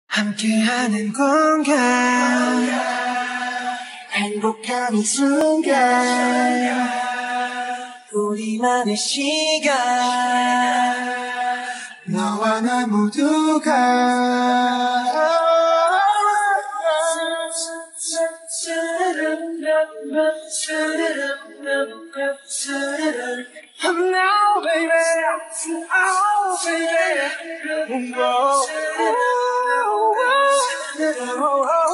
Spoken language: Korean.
함께하는 공간 행복한 이 순간 우리만의 시간 너와 나 모두가 Now baby, oh baby, oh, oh, oh, oh.